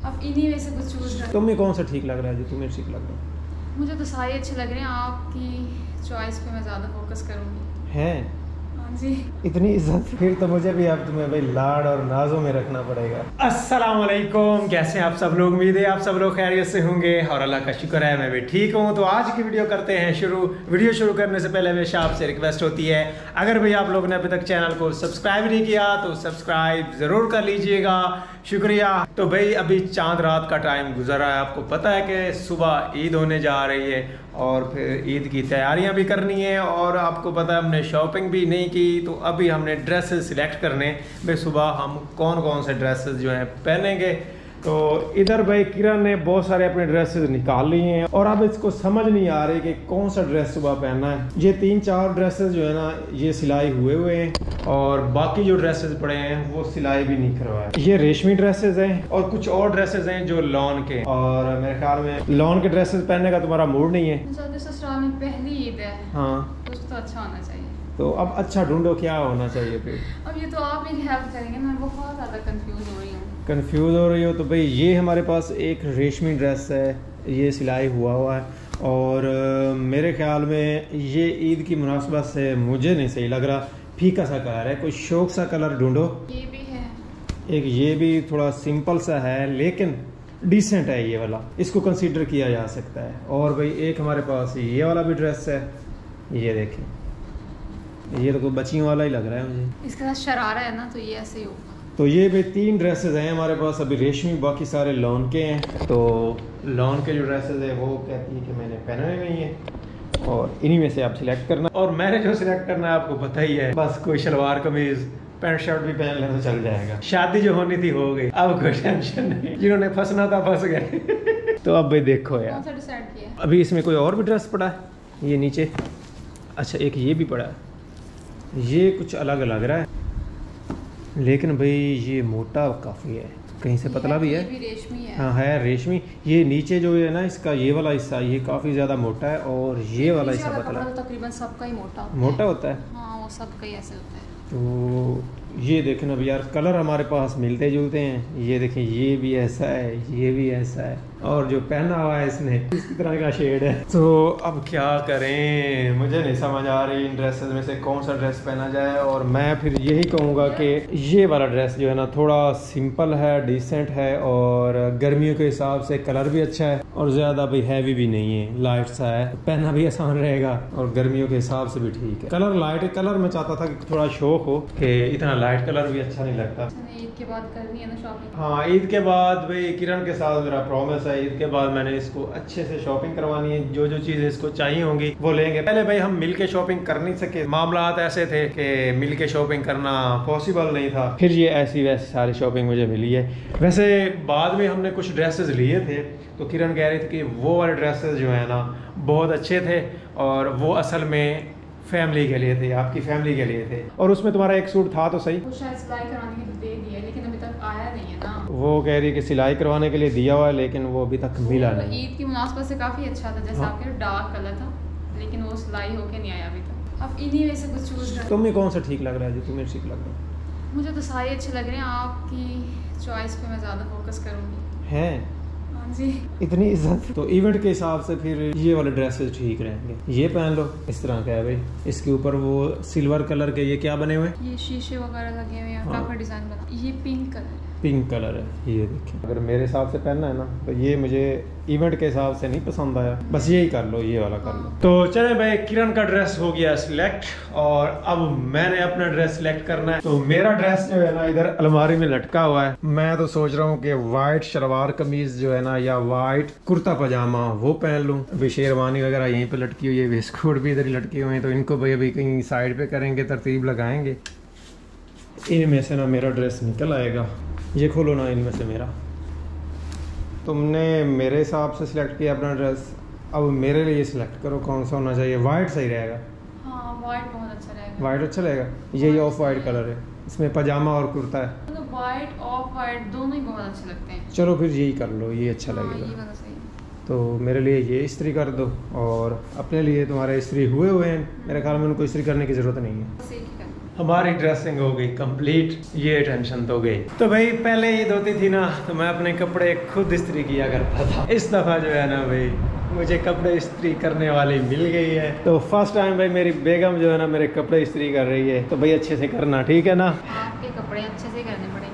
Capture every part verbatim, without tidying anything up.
अब इन्हीं में से कुछ चूज कर। तुम्हें कौन सा ठीक लग रहा है जो तुम्हें ठीक लग रहा है? मुझे तो सारे अच्छे लग रहे हैं, आपकी चॉइस पे मैं ज़्यादा फोकस करूँगी। हैं जी इतनी इज्जत, फिर तो मुझे भी अब तुम्हें भाई लाड और नाजों में रखना पड़ेगा। अस्सलाम वालेकुम, कैसे हैं आप सब लोग? उम्मीद है आप सब लोग खैरियत से होंगे और अल्लाह का शुक्र है मैं भी ठीक हूं। तो आज की वीडियो करते हैं शुरू। वीडियो शुरू करने से पहले हमेशा आपसे रिक्वेस्ट होती है, अगर भाई आप लोगों ने अभी तक चैनल को सब्सक्राइब नहीं किया तो सब्सक्राइब ज़रूर कर लीजिएगा, शुक्रिया। तो भाई अभी चांद रात का टाइम गुजरा है, आपको पता है कि सुबह ईद होने जा रही है और फिर ईद की तैयारियां भी करनी है और आपको पता है हमने शॉपिंग भी नहीं की। तो अभी हमने ड्रेसेस सिलेक्ट करने, भाई सुबह हम कौन कौन से ड्रेसेस जो हैं पहनेंगे। तो इधर भाई किरण ने बहुत सारे अपने ड्रेसेस निकाल लिए हैं और अब इसको समझ नहीं आ रही कि कौन सा ड्रेस सुबह पहनना है। ये तीन चार ड्रेसेस जो है ना ये सिलाई हुए हुए हैं और बाकी जो ड्रेसेस पड़े हैं वो सिलाई भी नहीं करवाए। ये रेशमी ड्रेसेस हैं और कुछ और ड्रेसेस हैं जो लॉन के, और मेरे ख्याल में लॉन के ड्रेसेस पहनने का तुम्हारा मूड नहीं है। ससुराल में पहली ईद है, हाँ कुछ तो अच्छा होना चाहिए। तो अब अच्छा ढूंढो क्या होना चाहिए फिर। अब ये तो आप ही हेल्प करेंगे, मैं बहुत ज़्यादा कंफ्यूज हो रही हूँ। कंफ्यूज हो रही हो तो भाई ये हमारे पास एक रेशमी ड्रेस है, ये सिलाई हुआ हुआ है और आ, मेरे ख्याल में ये ईद की मुनासबत से मुझे नहीं सही लग रहा, फीका सा कलर है, कोई शौक सा कलर ढूंढो। ये भी है एक, ये भी थोड़ा सिंपल सा है लेकिन डिसेंट है ये वाला, इसको कंसीडर किया जा सकता है। और भाई एक हमारे पास ये वाला भी ड्रेस है, ये देखें, ये तो कोई बच्चियों वाला ही लग रहा है मुझे। इसके साथ शरारा है ना, तो ये ऐसे ही होगा। तो ये भी तीन ड्रेसेस हैं हमारे पास, अभी रेशमी, बाकी सारे लॉन के हैं। तो लॉन के जो ड्रेसेस हैं वो कहती है कि मैंने पहने नहीं है और इन्हीं में से आप सिलेक्ट करना। और मैंने जो सिलेक्ट करना है आपको पता ही है, बस कोई शलवार कमीज पैंट शर्ट भी पहन ले तो चल जाएगा। शादी जो होनी थी हो गई, अब कोई टेंशन नहीं, जिन्होंने फंसना था फंस गए। तो अब भाई देखो यार, कौन सा डिसाइड किया? अभी इसमें कोई और भी ड्रेस पड़ा है, ये नीचे, अच्छा एक ये भी पड़ा है, ये कुछ अलग लग रहा है लेकिन भाई ये मोटा काफ़ी है, कहीं से पतला भी है। ये भी रेशमी है। हाँ है रेशमी। ये नीचे जो है ना इसका ये वाला हिस्सा ये काफ़ी ज़्यादा मोटा है और ये वाला हिस्सा पतला है। तकरीबन सबका ही मोटा होता है। मोटा होता है, हाँ वो सबका ही ऐसे होता है। तो ये देखें अब यार, कलर हमारे पास मिलते जुलते हैं। ये देखें, ये भी ऐसा है, ये भी ऐसा है और जो पहना हुआ है इसने इसी तरह का शेड है। तो अब क्या करें, मुझे नहीं समझ आ रही इन ड्रेसेस में से कौन सा ड्रेस पहना जाए। और मैं फिर यही कहूँगा कि ये वाला ड्रेस जो है ना थोड़ा सिंपल है, डिसेंट है और गर्मियों के हिसाब से कलर भी अच्छा है और ज़्यादा भाई हैवी भी नहीं है, लाइट सा है, पहनना भी आसान रहेगा और गर्मियों के हिसाब से भी ठीक है। कलर लाइट कलर मैं चाहता था कि थोड़ा शौक हो कि इतना लाइट कलर भी अच्छा नहीं लगता। ईद के बाद करनी है ना शॉपिंग? हाँ ईद के बाद भाई किरण के साथ मेरा प्रॉमिस है, ईद के बाद मैंने इसको अच्छे से शॉपिंग करवानी है, जो जो चीज़ें इसको चाहिए होंगी वो लेंगे। पहले भाई हम मिल के शॉपिंग कर नहीं सके, मामला ऐसे थे कि मिल के शॉपिंग करना पॉसिबल नहीं था। फिर ये ऐसी वैसी सारी शॉपिंग मुझे मिली है। वैसे बाद में हमने कुछ ड्रेसेस लिए थे तो किरण कह रही थी कि वो वाले ड्रेसेस जो है ना बहुत अच्छे थे और वो असल में फैमिली के लिए थे, आपकी फैमिली के लिए थे। और उसमें तुम्हारा एक सूट था तो सही, वो शायद सिलाई कराने के लिए दे दिया है लेकिन अभी तक आया नहीं है ना। वो कह रही है कि सिलाई करवाने के लिए दिया हुआ है लेकिन वो अभी तक मिला नहीं। ईद की मुनासबत से काफ़ी अच्छा था, जैसे हाँ। आपके डार्क कलर था लेकिन वो सिलाई होके नहीं आया अभी तक। अब इन्हीं में से कुछ चूज कर। तुम्हें कौन सा ठीक लग रहा है जो तुम्हें ठीक लग रहा है? मुझे तो सारे अच्छे लग रहे हैं, आपकी चॉइस पे मैं ज़्यादा फोकस करूँगी। हैं जी इतनी इज्जत, तो इवेंट के हिसाब से फिर ये वाले ड्रेसेस ठीक रहेंगे। ये पहन लो, इस तरह का है भाई, इसके ऊपर वो सिल्वर कलर के ये क्या बने हुए हैं, ये शीशे वगैरह लगे हुए हैं, काफी डिजाइन बना। ये पिंक कलर है, पिंक कलर है। ये देखिए, अगर मेरे हिसाब से पहनना है ना तो ये मुझे इवेंट के हिसाब से नहीं पसंद आया, बस यही कर लो, ये वाला कर लो। तो चले भाई, किरण का ड्रेस हो गया सिलेक्ट और अब मैंने अपना ड्रेस सिलेक्ट करना है। तो मेरा ड्रेस जो है ना इधर अलमारी में लटका हुआ है। मैं तो सोच रहा हूँ कि वाइट शलवार कमीज जो है ना या वाइट कुर्ता पजामा वो पहन लूँ। अभी शेरवानी वगैरह यहीं पे लटकी हुई है, वेस्टकोट भी इधर ही लटके हुए हैं, तो इनको भाई अभी कहीं साइड पे करेंगे, तरतीब लगाएंगे। इनमें से ना मेरा ड्रेस निकल आएगा, ये खोलो ना, इनमें से मेरा। तुमने मेरे हिसाब से सिलेक्ट किया अपना ड्रेस, अब मेरे लिए सिलेक्ट करो कौन सा होना चाहिए। वाइट सही रहेगा? हाँ वाइट बहुत अच्छा रहेगा। वाइट अच्छा रहेगा, यही ऑफ वाइट कलर है, इसमें पजामा और कुर्ता है। तो वाइट ऑफ वाइट दोनों ही बहुत अच्छे लगते हैं। चलो फिर यही कर लो, ये अच्छा हाँ, लगेगा। ये वाला सही है। तो मेरे लिए ये इस्त्री कर दो और अपने लिए तुम्हारे इस्त्री हुए हुए हैं, मेरे ख्याल में उनको इस्त्री करने की ज़रूरत नहीं है। सही कर। हमारी ड्रेसिंग हो गई कंप्लीट, ये टेंशन तो गई। तो भाई पहले ईद होती थी ना तो मैं अपने कपड़े खुद इस्त्री किया करता था। इस दफ़ा जो है ना भाई मुझे कपड़े इस्त्री करने वाली मिल गई है, तो फर्स्ट टाइम भाई मेरी बेगम जो है ना मेरे कपड़े इस्त्री कर रही है। तो भाई अच्छे से करना, ठीक है ना? आपके कपड़े अच्छे से करने पड़ेंगे।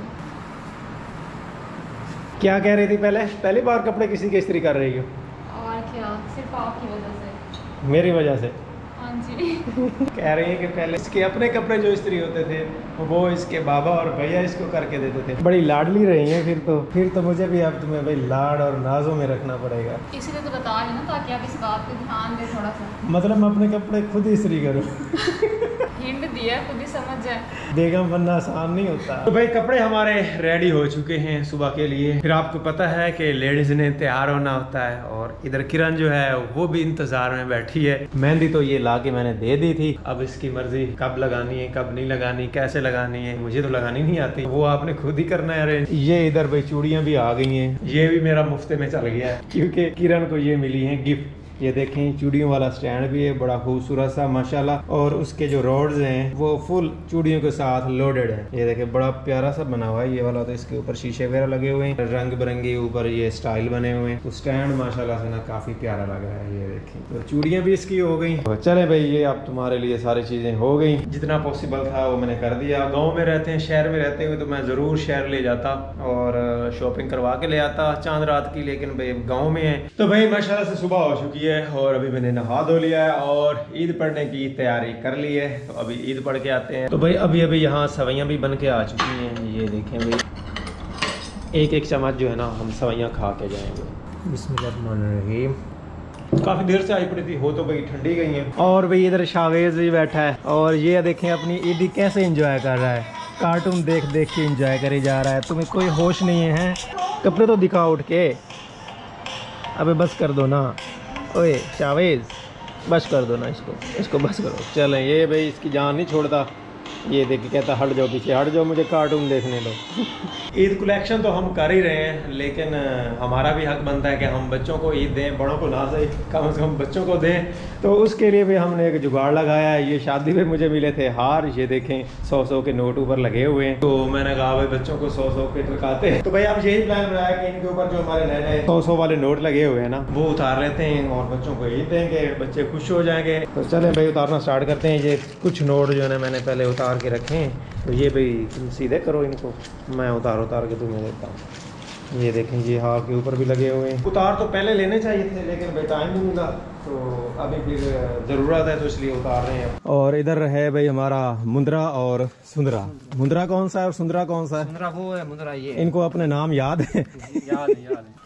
क्या कह रही थी पहले? पहली बार कपड़े किसी की इस्त्री कर रही हो? और क्या, सिर्फ आपकी वजह से। मेरी वजह से? हाँ जी। कह रही है कि पहले इसके अपने कपड़े जो इस्त्री होते थे वो इसके बाबा और भैया इसको करके देते थे। बड़ी लाडली रही है फिर तो फिर तो मुझे भी अब तुम्हें भाई लाड और नाजों में रखना पड़ेगा। इसीलिए तो बता रही हूँ ना, ताकि आप इस बात पे ध्यान दें थोड़ा सा। मतलब मैं अपने कपड़े खुद ही इस्त्री करूँ? हिंट दिया, खुद ही समझ जाए। बेगम बनना आसान नहीं होता। तो भाई कपड़े हमारे रेडी हो चुके हैं सुबह के लिए। फिर आपको पता है कि लेडीज ने तैयार होना होता है, और इधर किरण जो है वो भी इंतजार में बैठी है। मेहंदी तो ये ला के मैंने दे दी थी, अब इसकी मर्जी कब लगानी है कब नहीं लगानी, कैसे लगानी है। मुझे तो लगानी नहीं आती, वो आपने खुद ही करना है अरेंज। ये इधर भाई चूड़ियां भी आ गई हैं, ये भी मेरा मुफ्ते में चल गया है क्योंकि किरण को ये मिली है गिफ्ट। ये देखें चूड़ियों वाला स्टैंड भी है, बड़ा खूबसूरत सा माशाल्लाह, और उसके जो रोड्स हैं वो फुल चूड़ियों के साथ लोडेड है। ये देखें बड़ा प्यारा सा बना हुआ है ये वाला। तो इसके ऊपर शीशे वगैरह लगे हुए हैं, रंग बिरंगे ऊपर ये स्टाइल बने हुए हैं। तो स्टैंड माशाल्लाह से ना काफी प्यारा लग रहा है। ये देखें तो चूड़ियां भी इसकी हो गई। तो चले भाई ये अब तुम्हारे लिए सारी चीजें हो गई, जितना पॉसिबल था वो मैंने कर दिया। गाँव में रहते हैं, शहर में रहते हुए तो मैं जरूर शहर ले जाता और शॉपिंग करवा के ले आता चांद रात की, लेकिन भाई गाँव में है। तो भाई माशाल्लाह से सुबह हो चुकी है और अभी मैंने नहा धो लिया है और ईद पढ़ने की तैयारी कर ली है। तो अभी ईद पढ़ के आते हैं। तो भाई अभी अभी यहाँ सवैयाँ भी बन के आ चुकी हैं। ये देखें भाई एक एक चम्मच जो है ना हम सवैयाँ खा के जाएंगे। बिस्मिल्लाहिर्रहमानिर्रहीम। काफ़ी देर से आई पड़ी थी, हो तो भाई ठंडी गई है। और भाई इधर शावेज भी बैठा है और ये देखें अपनी ईद कैसे इंजॉय कर रहा है, कार्टून देख देख के इंजॉय करे जा रहा है। तुम्हें कोई होश नहीं है? कपड़े तो दिखा उठ के। अबे बस कर दो ना, ओए शावेज बस कर दो ना इसको, इसको बस करो। चलें ये भाई इसकी जान नहीं छोड़ता। ये देख के कहता हट जाओ पीछे, हट जाओ मुझे कार्टून देखने दो। ईद कलेक्शन तो हम कर ही रहे हैं, लेकिन हमारा भी हक बनता है कि हम बच्चों को ईद दें, बड़ों को ना सही कम से कम बच्चों को दें। तो उसके लिए भी हमने एक जुगाड़ लगाया है। ये शादी में मुझे मिले थे हार, ये देखें सौ सौ के नोट ऊपर लगे हुए हैं। तो मैंने कहा भाई बच्चों को सौ सौ के टकाते हैं। तो भाई अब यही प्लान बनाया कि इनके ऊपर जो हमारे नए नए सौ सौ वाले नोट लगे हुए हैं ना वो उतार लेते हैं और बच्चों को ईद देंगे, बच्चे खुश हो जाएंगे। तो चलें भाई उतारना स्टार्ट करते हैं। ये कुछ नोट जो है ना मैंने पहले उतार के रखे हैं, तो ये भाई तुम सीधे करो इनको, मैं उतार उतार के तुम्हें देता हूँ। ये देखें ये हाथ के ऊपर भी लगे हुए हैं। उतार तो पहले लेने चाहिए थे लेकिन भाई टाइम नहीं मिला, तो अभी फिर ज़रूरत है तो इसलिए उतार रहे हैं। और इधर है भाई हमारा मुंद्रा और सुंदरा। मुंद्रा कौन सा है और सुंदरा कौन सा है? मुंद्रा वो है, मुंद्रा ये। इनको अपने नाम याद है? याद है, याद है।